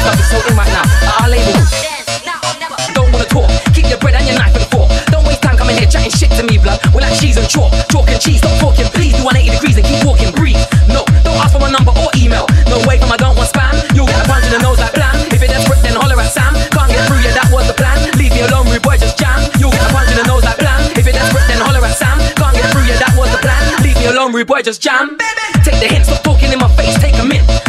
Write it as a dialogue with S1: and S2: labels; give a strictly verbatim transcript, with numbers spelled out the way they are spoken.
S1: stuff is so in right now. I'll label. Don't wanna talk, keep your bread and your knife and fork. Don't waste time coming here chatting shit to me, blood. We're like cheese and chalk, chalk and cheese. Stop talking, please do one eighty degrees and keep walking. Breathe. No, don't ask for my number or email. No way from I don't want spam. You'll get a punch in the nose like blam. If you're desperate, then holler at Sam. Can't get through, yeah, that was the plan. Leave me alone, rude boy, just jam. You'll get a punch in the nose like blam. If you're desperate, then holler at Sam. Can't get through, yeah, that was the plan. Leave me alone, rude boy, just jam. Take the hint, stop talking in my face, take a mint.